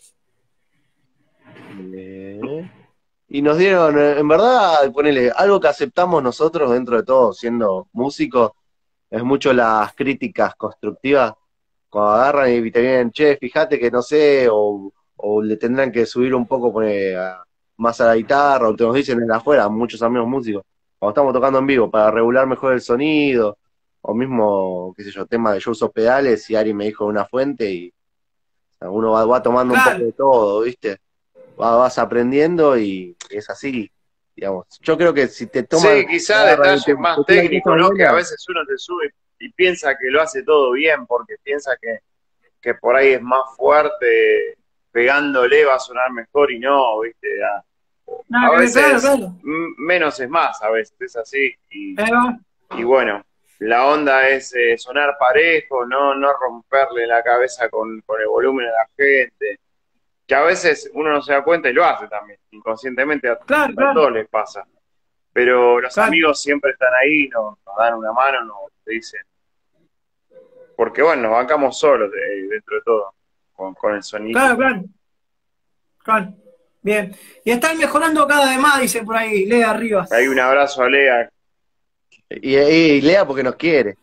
Eh, Y nos dieron, eh, en verdad, ponele, algo que aceptamos nosotros dentro de todo, siendo músicos, es mucho las críticas constructivas. Cuando agarran y te vienen, che, fíjate que no sé, o, o le tendrán que subir un poco ponele, a- más a la guitarra, o te nos dicen desde afuera, muchos amigos músicos, cuando estamos tocando en vivo, para regular mejor el sonido, o mismo, qué sé yo, tema de yo uso pedales, y Ari me dijo una fuente, y o sea, uno va, va tomando un poco Claro, de todo, ¿viste? Va- vas aprendiendo y es así, digamos. Yo creo que si te toman, sí, te quizá agarran y te, detalles más te tiran técnicos, cosas ¿no? Que a buenas, veces uno te sube y piensa que lo hace todo bien porque piensa que, que por ahí es más fuerte, pegándole va a sonar mejor y no, ¿viste? A, nada a que ver, claro, veces claro. m- menos es más, a veces es así. Y, Ahí va. y bueno, la onda es eh, sonar parejo, no, no romperle la cabeza con, con el volumen a la gente, que a veces uno no se da cuenta y lo hace también, inconscientemente a, Claro, a claro, todos les pasa. Pero los claro, amigos siempre están ahí, nos, nos dan una mano, nos dicen, porque bueno, nos bancamos solos de- dentro de todo, con, con el sonido. claro, claro, claro. Bien. Y están mejorando cada vez más, dicen por ahí, lee arriba. Hay un abrazo a Lea. y, y lea porque nos quiere.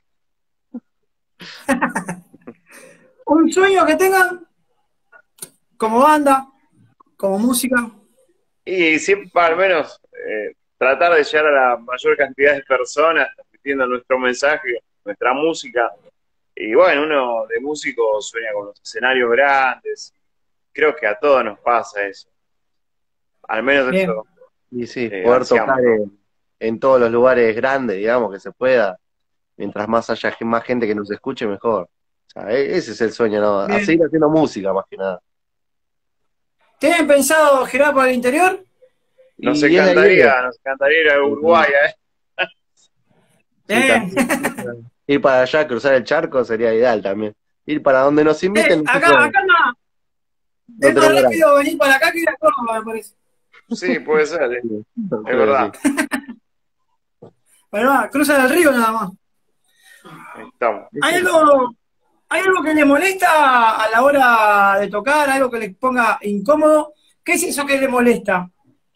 Un sueño que tengan como banda, como música. Y siempre, al menos, eh, tratar de llegar a la mayor cantidad de personas, transmitiendo nuestro mensaje, nuestra música. Y bueno, uno de músico sueña con los escenarios grandes. Creo que a todos nos pasa eso. Al menos Bien. eso Y sí, eh, poder tocar ansiamos, ¿no? en, en todos los lugares grandes, digamos, que se pueda. Mientras más haya ge- más gente que nos escuche, mejor. O sea, e- ese es el sueño, ¿no? A Bien. seguir haciendo música, más que nada. ¿Tienen pensado girar por el interior? Nos Y es la idea. encantaría, nos encantaría ir a Eh, Uruguay, ¿eh? Sí, Bien. también. Ir para allá, cruzar el charco sería ideal también. Ir para donde nos Eh, inviten, acá, nosotros acá más, no es más tenemos ganas. rápido venir para acá que ir a Córdoba, me parece. Sí, puede ser, ¿eh? Sí, Es creo que verdad. sí. Pero va, cruzan el río nada más. Ahí estamos. ¿Hay algo, ¿Hay algo que les molesta a la hora de tocar? ¿Algo que les ponga incómodo? ¿Qué es eso que les molesta?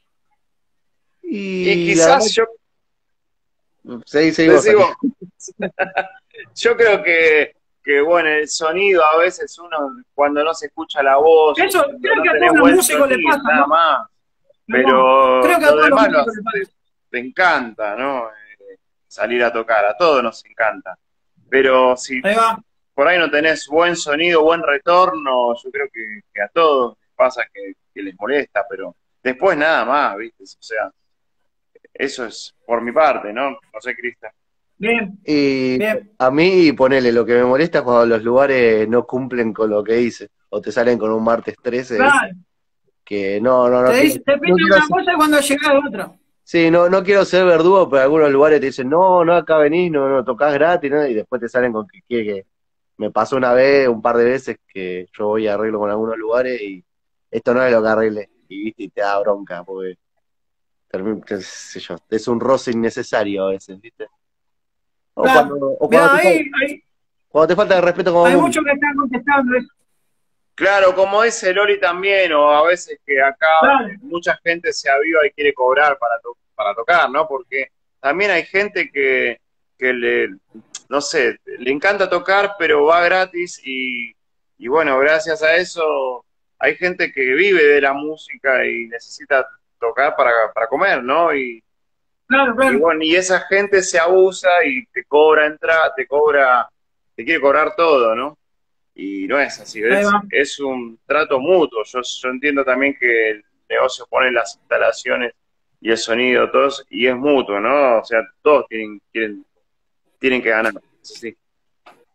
Y Y la verdad, quizás yo, seguí, seguí vos, Santi. decimos, yo creo que, que, bueno, el sonido a veces uno, cuando no se escucha la voz, o Eso, cuando creo no que a tenés todos los buen músicos les sonido, pasa, nada ¿no? más. No, Pero creo que a lo todos los demás lo músicos les haces, pasa. te encanta, ¿no? Eh, salir a tocar, a todos nos encanta. Pero si Ahí va. por ahí no tenés buen sonido, buen retorno, yo creo que, que a todos les pasa que, que les molesta, pero después nada más, ¿viste? O sea, eso es por mi parte, ¿no? No sé, Cristian. Bien, Y bien. a mí, ponele, lo que me molesta es cuando los lugares no cumplen con lo que dice, o te salen con un martes trece, ¿viste? Claro. Que no, no, Te, no quiero, dice, te no piden quiero una ser, cosa y cuando llega otra. sí, no, no quiero ser verdugo, pero algunos lugares te dicen, no, no, acá venís, no, no, tocás gratis, ¿no? Y después te salen con que quiere que, me pasó una vez, un par de veces, que yo voy a arreglo con algunos lugares y esto no es lo que arregle, y viste, y te da bronca, porque termi- qué sé yo, es un roce innecesario a veces, ¿viste? O cuando, Claro. o cuando Mirá, te, ahí, fal- ahí cuando te falta el respeto como hay muchos músico. que están contestando eso. Claro, como dice Loli también, o a veces que acá Claro, mucha gente se aviva y quiere cobrar para, to- para tocar, ¿no? Porque también hay gente que, que le, no sé, le encanta tocar, pero va gratis y, y bueno, gracias a eso hay gente que vive de la música y necesita tocar para, para comer, ¿no? Y, claro, y claro. bueno, y esa gente se abusa y te cobra entrada, te cobra, te quiere cobrar todo, ¿no? Y no es así, Ahí es, va. es un trato mutuo. Yo, yo entiendo también que el negocio pone las instalaciones y el sonido, todos, y es mutuo, ¿no? O sea, todos tienen, tienen, tienen que ganar. Sí.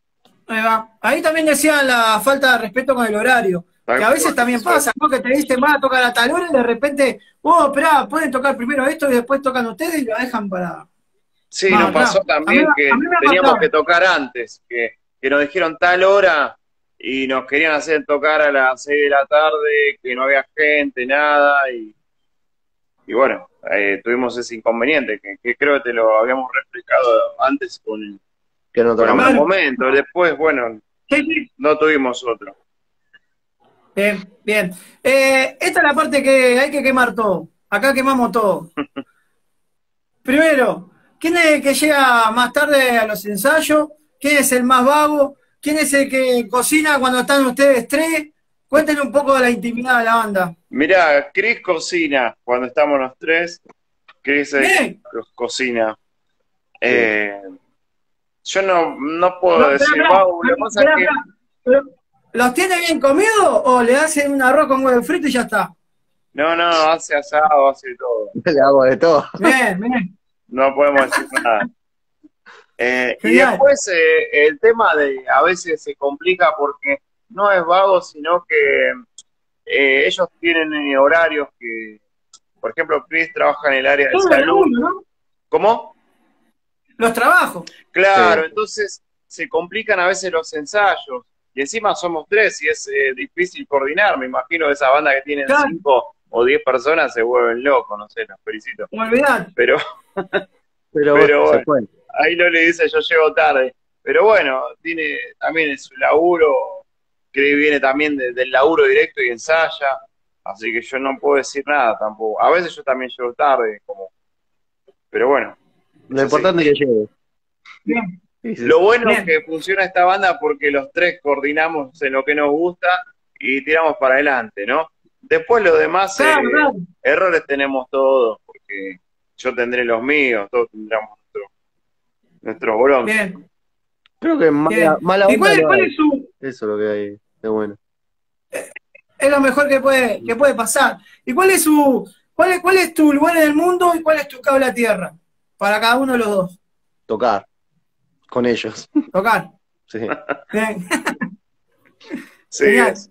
Ahí va. Ahí también decían la falta de respeto con el horario. Que a veces también pasa, ¿no? Que te dicen, va a tocar a tal hora y de repente, oh, esperá, pueden tocar primero esto y después tocan ustedes y lo dejan para Sí, más nos pasó atrás. A mí, también que a mí me ha teníamos pasado. que tocar antes, que, que nos dijeron tal hora y nos querían hacer tocar a las seis de la tarde, que no había gente, nada, y, y bueno, eh, tuvimos ese inconveniente, que, que creo que te lo habíamos replicado antes con, Que no con tocamos. algún Claro. momento. Después, bueno, Sí, sí. no tuvimos otro. Bien, bien. Eh, esta es la parte que hay que quemar todo. Acá quemamos todo. Primero, ¿quién es el que llega más tarde a los ensayos? ¿Quién es el más vago? ¿Quién es el que cocina cuando están ustedes tres? Cuéntenme un poco de la intimidad de la banda. Mirá, Chris cocina cuando estamos los tres. Chris es el Bien. que co- cocina. Sí. Eh, yo no, no puedo No, espera, decir, espera, wow, lo que pasa es espera, que espera. Pero, ¿los tiene bien comido o le hacen un arroz con huevo frito y ya está? no, no, hace asado, hace todo. Le hago de todo. Bien, bien. No podemos decir nada. Eh, y Genial. después eh, el tema de a veces se complica porque no es vago, sino que eh, ellos tienen eh, horarios que, por ejemplo, Chris trabaja en el área de Todo el salud. laburo, ¿no? ¿Cómo? Los trabajos. Claro, Sí. entonces se complican a veces los ensayos. Y encima somos tres y es eh, difícil coordinar. Me imagino que esa banda que tienen Claro, cinco o diez personas se vuelven locos, no sé, los felicito. no olvidate. Pero, Pero bueno, pero se bueno, fue. ahí no le dice yo llego tarde. Pero bueno, tiene también en su laburo, que viene también de- del laburo directo y ensaya. Así que yo no puedo decir nada tampoco. A veces yo también llego tarde, como, pero bueno, Lo es así. importante es que llegue. Bien, Sí, sí. Lo bueno es bien. que funciona esta banda porque los tres coordinamos en lo que nos gusta y tiramos para adelante, ¿no? Después lo demás, eh, Claro, claro. errores tenemos todos, porque yo tendré los míos, todos tendremos nuestro, nuestros bronces. Bien, Creo que mala, bien. mala ¿Y onda cuál es, no cuál hay. es su, Eso es lo que hay de bueno. es lo mejor que puede, que puede pasar? ¿Y cuál es su, cuál es, cuál es tu lugar en el mundo y cuál es tu cable a tierra? Para cada uno de los dos. Tocar con ellos. Tocar. Sí. Bien. Sí, Genial. es-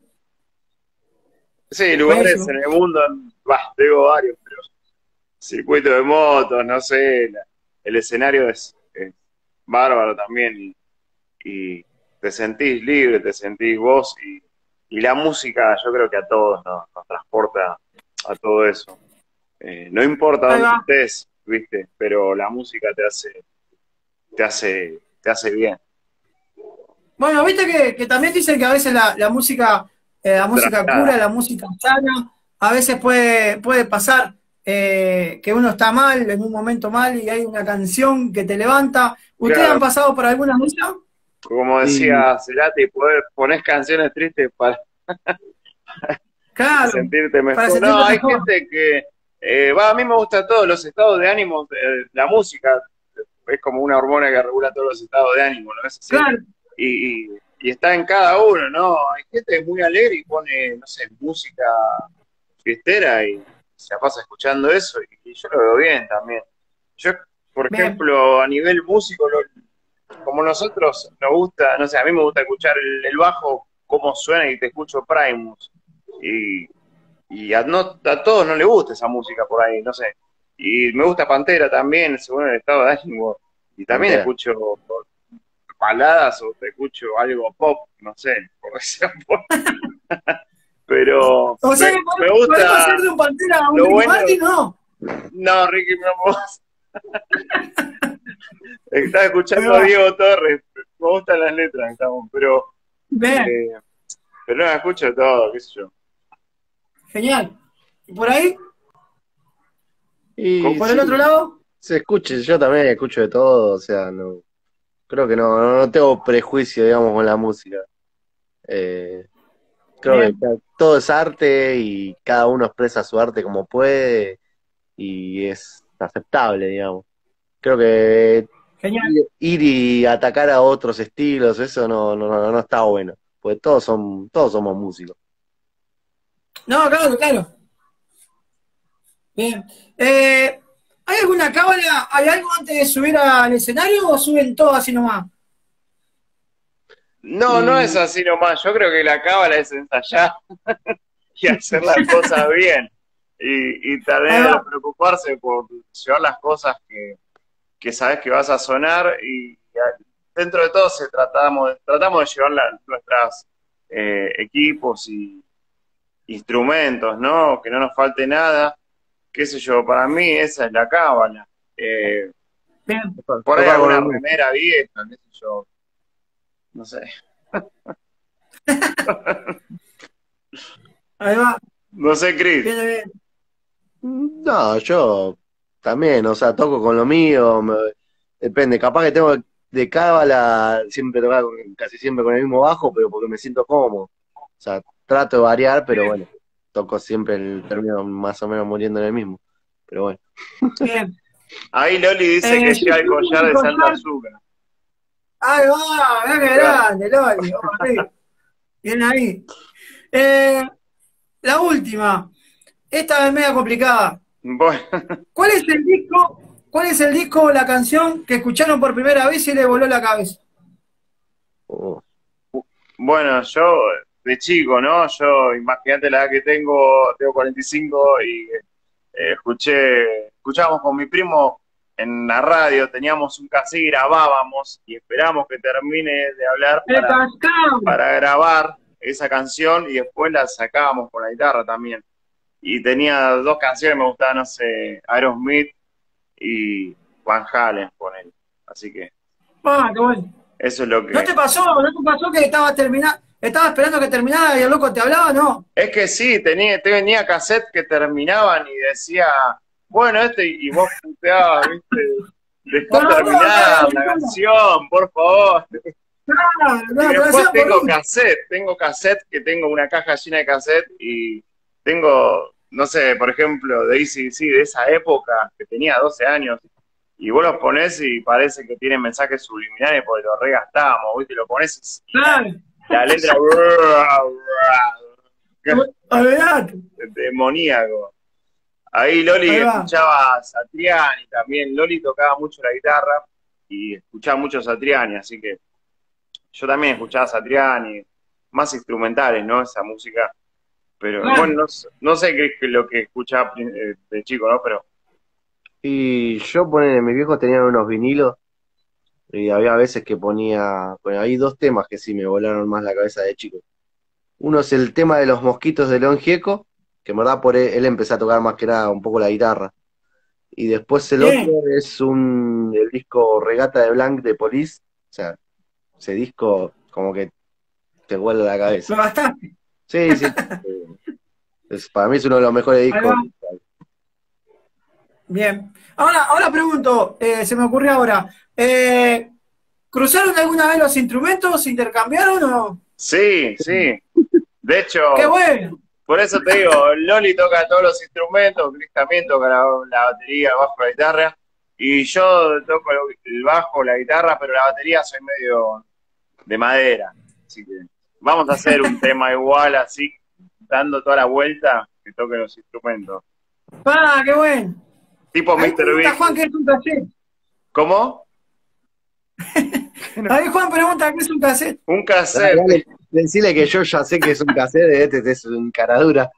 sí, lugares Buenísimo. en el mundo, bah, tengo varios, pero circuito de motos, no sé, la- el escenario es, es bárbaro también y, y te sentís libre, te sentís vos y, y la música yo creo que a todos nos, nos transporta a todo eso. Eh, no importa Ahí dónde va. estés, viste, pero la música te hace, te hace, te hace bien. Bueno, viste que, que también dicen que a veces la, la música, eh, la música Trastada. cura, la música sana, a veces puede, puede pasar eh, que uno está mal, en un momento mal, y hay una canción que te levanta. ¿Ustedes Claro, han pasado por alguna música? como Y decía Cerati, poder poner canciones tristes para Claro, sentirte para mejor. No, sentirte hay mejor. gente que, eh, va, a mí me gusta todo, los estados de ánimo, eh, la música es como una hormona que regula todos los estados de ánimo, ¿no es así? Claro, Y, y, y está en cada uno, ¿no? Hay gente que es muy alegre y pone, no sé, música fiestera y se la pasa escuchando eso y, y yo lo veo bien también. Yo, por bien, ejemplo, a nivel músico, lo- como nosotros nos gusta, no sé, a mí me gusta escuchar el, el bajo, cómo suena y te escucho Primus. Y, y a, no, a todos no les gusta esa música por ahí, no sé. Y me gusta Pantera también, según el estado de ánimo. Y también Pantera. escucho baladas o te escucho algo pop, no sé, por ejemplo. Pero o sea me, que me podemos podemos hacer gusta de un Pantera a un lo Ricky bueno. Martin, ¿no? No, Ricky, no vos. Estás Ahí escuchando a va. Diego Torres. Me gustan las letras, estamos, pero, Bien, eh, pero no, escucho todo, qué sé yo. genial. ¿Y por ahí? Y ¿Por el otro sí, lado? se escuche, yo también escucho de todo, o sea, no, creo que no, no, no tengo prejuicio, digamos, con la música. Eh, creo que Bien, ca- todo es arte y cada uno expresa su arte como puede y es aceptable, digamos. Creo que genial. ir, ir y atacar a otros estilos, eso no, no, no no está bueno, porque todos son, todos somos músicos. No, claro, claro. Bien. Eh, ¿hay alguna cábala? ¿Hay algo antes de subir al escenario o suben todo así nomás? No, no es Y, así nomás. Yo creo que la cábala es ensayar y hacer las cosas bien. Y, y ahí también va, preocuparse por llevar las cosas que, que sabes que vas a sonar y, y dentro de todo se tratamos, tratamos de llevar la- nuestras eh, equipos y instrumentos, ¿no? Que no nos falte nada. Qué sé yo, para mí esa es la cábala. Eh, bien, por ahí Tocar con alguna el mismo. remera vieja, qué sé yo, no sé. ahí va, No sé, Chris. bien, bien. No, yo también, o sea, toco con lo mío, me- depende, capaz que tengo de cábala siempre tocar con- casi siempre con el mismo bajo, pero porque me siento cómodo. O sea, trato de variar, pero bueno, toco siempre el término más o menos muriendo en el mismo. Pero bueno. Bien. Ahí Loli dice Eh, que yo lleva el tengo collar un de Santa collar. Azúcar. Ahí va, mirá qué grande, Loli. Vamos arriba. Bien ahí. Eh, la última. Esta es media complicada. Bueno, ¿Cuál es el disco, cuál es el disco o la canción que escucharon por primera vez y le voló la cabeza? Oh, bueno, yo de chico, ¿no? Yo, imagínate la edad que tengo, tengo cuarenta y cinco y eh, escuché, escuchábamos con mi primo en la radio, teníamos un cassette y grabábamos y esperamos que termine de hablar El para, Cascao. para grabar esa canción y después la sacábamos con la guitarra también. Y tenía dos canciones, me gustaban, no sé, Aerosmith y Van Halen, con él. Así que Ah, qué bueno. eso es lo ¿No que... te pasó, no te pasó que estabas terminando, estabas esperando que terminara y el loco te hablaba? No. Es que sí, tenía, tenía cassettes que terminaban y decía, bueno, este, y vos puteabas, ¿viste? No, Dejá no, no, terminar la no, canción, por favor. no, Y no, te lo después hacían por tengo gusto. cassette, tengo cassette, que tengo una caja llena de cassette y tengo, no sé, por ejemplo, de A C/D C de esa época, que tenía doce años, y vos los ponés y parece que tienen mensajes subliminales porque los regastamos, ¿viste? Lo ponés y la, Claro. la letra Olvidate. demoníaco. Ahí Loli Ahí va. escuchaba a Satriani también. Loli tocaba mucho la guitarra y escuchaba mucho a Satriani, así que yo también escuchaba a Satriani, más instrumentales, ¿no? Esa música. Pero bueno, Claro. no, sé- no sé qué es lo que escuchaba eh, de chico, ¿no? Pero y yo ponele, mis viejos tenían unos vinilos y había veces que ponía, bueno, hay dos temas que sí me volaron más la cabeza de chico. Uno es el tema de los mosquitos de León Gieco, que en verdad por él, él empezó a tocar más que nada un poco la guitarra. Y después el otro Bien. es un el disco Regata de Blanc de Police. O sea, ese disco como que te vuela la Lo cabeza. gastaste. Sí, sí. Es, para mí es uno de los mejores Ahí va. discos. Bien. Ahora, ahora pregunto, eh, se me ocurrió ahora. Eh, ¿cruzaron alguna vez los instrumentos? ¿Intercambiaron o no? sí, sí. De ¡Qué hecho, bueno! por eso te digo, Loli toca todos los instrumentos, Chris también toca la, la batería, el bajo, la guitarra, y yo toco el, el bajo, la guitarra, pero la batería soy medio de madera. Así que vamos a hacer un tema igual, así, dando toda la vuelta, que toque los instrumentos. ¡Ah, qué bueno! Tipo Ahí míster pregunta Big. Juan qué es un cassette. ¿Cómo? Ahí Juan pregunta qué es un cassette. Un Dale, cassette. dale, decirle que yo ya sé que es un cassette, este es un caradura.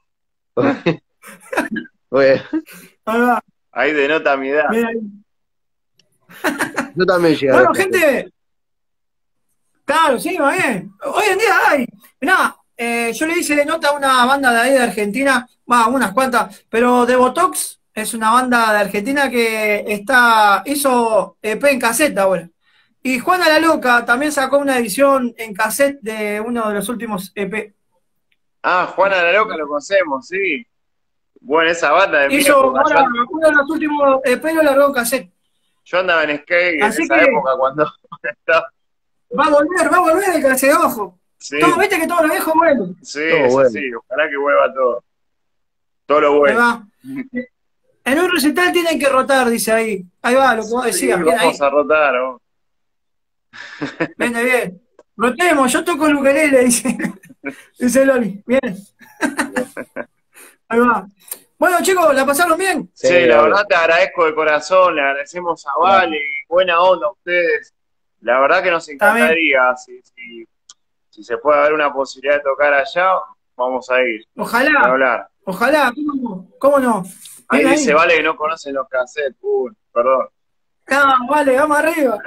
Bueno, Ahí va. Ahí denota mi edad. Bien ahí. yo también llegué a ver Bueno, cassette. gente, claro, sí, va bien. Hoy en día hay. Mirá, eh, yo le hice nota a una banda de ahí de Argentina, va, unas cuantas, pero The Botox es una banda de Argentina que está, hizo E P en cassette ahora. Y Juana la Loca también sacó una edición en cassette de uno de los últimos E P. Ah, Juana la Loca lo conocemos, sí. Bueno, esa banda de mi Hizo época. Yo, ahora uno de los últimos E P lo largó en cassette. yo andaba en skate en Así esa que época cuando estaba. va a volver, va a volver el cassette, ojo. Sí, Todo, viste que todo lo viejo vuelve. sí, Todo eso bueno. sí. Ojalá que vuelva todo. Todo lo Ahí bueno. va. En un recital tienen que rotar, dice ahí. Ahí va, lo que vos Sí, decías. Bien ahí. vamos a rotar. ¿No? Viene bien. Rotemos, yo toco el ukelele, dice. Dice Loli. Bien. Ahí va. Bueno, chicos, ¿la pasaron bien? Sí, Sí, la obvio. verdad te agradezco de corazón, le agradecemos a Vale, buena onda a ustedes. La verdad que nos Está bien. encantaría si, si si se puede haber una posibilidad de tocar allá, vamos a ir. Ojalá, A hablar. ojalá, ¿cómo no? ¿Cómo no? Ahí Bien dice, vale, que no conocen los cassettes. Uy, perdón. No, vale, vamos arriba.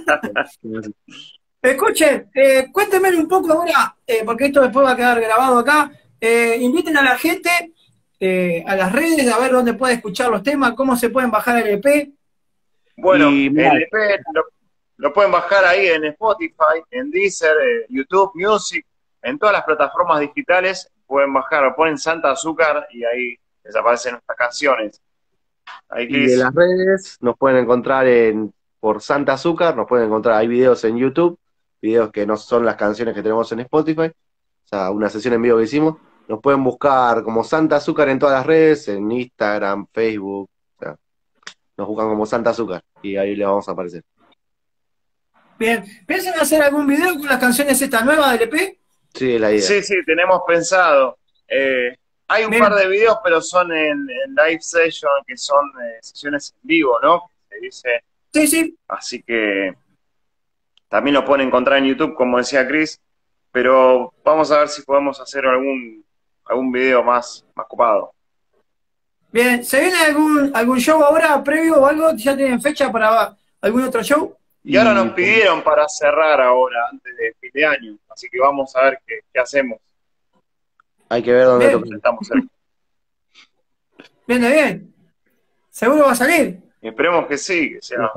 Escuchen, eh, cuéntenme un poco ahora, eh, porque esto después va a quedar grabado acá. Eh, inviten a la gente eh, a las redes a ver dónde puede escuchar los temas, cómo se pueden bajar el E P. Bueno, Y, el mirá, E P lo, lo pueden bajar ahí en Spotify, en Deezer, eh, YouTube Music, en todas las plataformas digitales. Pueden bajar, ponen Santa Azúcar y ahí les aparecen nuestras canciones. Ahí, y Cris. en las redes nos pueden encontrar en por Santa Azúcar, nos pueden encontrar, hay videos en YouTube, videos que no son las canciones que tenemos en Spotify, o sea, una sesión en vivo que hicimos. Nos pueden buscar como Santa Azúcar en todas las redes, en Instagram, Facebook, o sea, nos buscan como Santa Azúcar y ahí le vamos a aparecer. Bien, ¿piensan hacer algún video con las canciones esta nueva del E P? Sí, es la idea. Sí, sí, tenemos pensado. Eh, hay un Bien. par de videos, pero son en, en live session, que son eh, sesiones en vivo, ¿no? Se dice. Sí, sí. Así que también lo pueden encontrar en YouTube, como decía Chris, pero vamos a ver si podemos hacer algún algún video más, más copado. Bien, ¿se viene algún, algún show ahora previo o algo? ¿Ya tienen fecha para algún otro show? Y ahora nos Y- pidieron para cerrar ahora, antes de fin de año, así que vamos a ver qué, qué hacemos. Hay que ver dónde Bien. tocar. Estamos cerca. Bien, de bien. ¿Seguro va a salir? Esperemos que sí, que sea.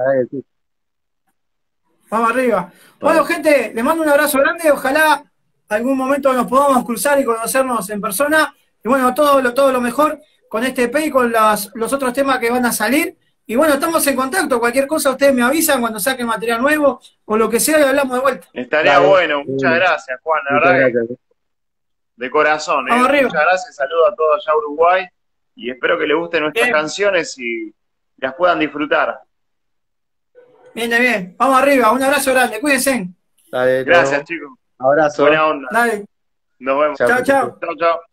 Vamos arriba. Bueno, gente, les mando un abrazo grande. Ojalá algún momento nos podamos cruzar y conocernos en persona. Y bueno, todo lo, todo lo mejor con este E P y con las, los otros temas que van a salir. Y bueno, estamos en contacto. Cualquier cosa ustedes me avisan cuando saquen material nuevo o lo que sea y hablamos de vuelta. Estaría Dale. bueno, muchas gracias, Juan, la Muchas verdad que gracias. de corazón, ¿eh? Vamos arriba. Muchas gracias, saludos a todos allá a Uruguay y espero que les gusten nuestras Bien. canciones y las puedan disfrutar. Bien, de bien. Vamos arriba. Un abrazo grande. Cuídense. Dale, nos Gracias, vemos. chicos. Abrazo. Buena onda. Dale. Nos vemos. Chao. Chao, chao. Chao, chao.